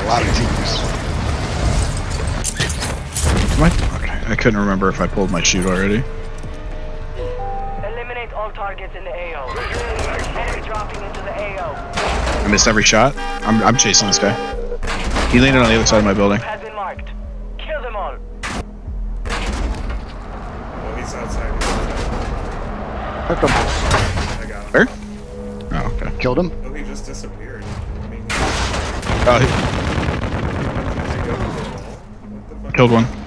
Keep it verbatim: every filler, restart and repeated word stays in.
a lot of teams. What? Okay. I couldn't remember if I pulled my shoot already. Eliminate all targets in the A O. Enemy dropping into the A O. I missed every shot. I'm, I'm chasing this guy. He landed on the other side of my building. Has been marked. Kill them all. Oh, he's outside. Hooked him. I got him. Where? Oh, okay. Killed him. Oh, he just disappeared. I mean, Oh, he did they go to the wall? What the fuck? killed one.